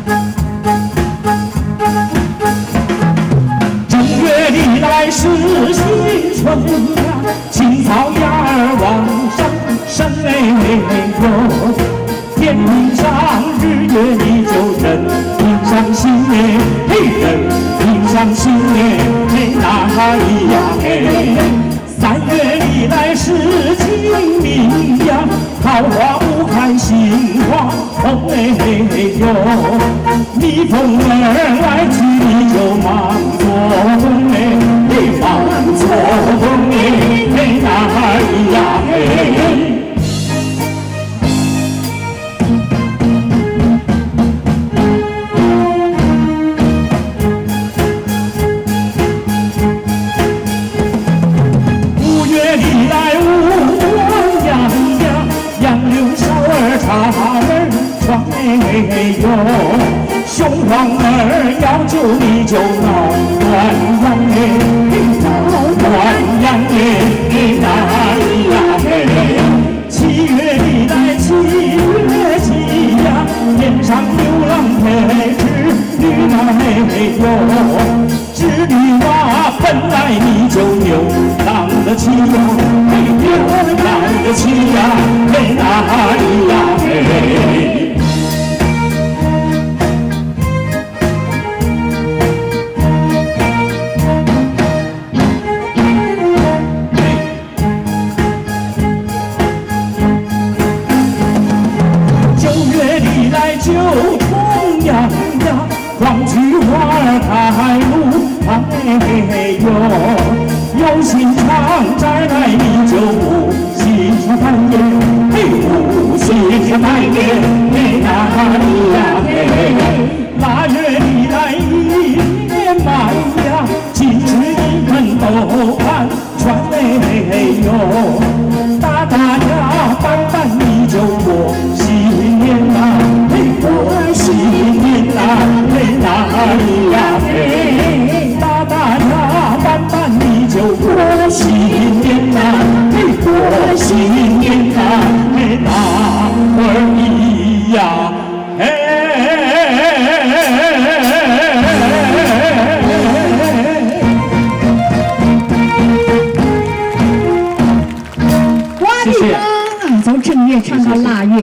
正月里来是新春呀，青草芽儿往上升哟。天平上日月里就人平上心耶，嘿人平上心耶，嘿哪里呀嘿。3月里来是清明呀，桃花不开心花红哟。蜜蜂儿来去你就忙做工嘿忙做工嘿哪里呀嘿。哟，雄黄儿要救你就闹暖阳闹暖阳哪里呀嘿？7月里来7月7呀，天上牛郎配织女哟，织女娃本来你就牛郎的气呀，牛郎的气呀，哪里呀嘿？九重阳呀，黄菊花开路哟，有心肠摘来你就无心烦耶，无心烦耶，哪里呀？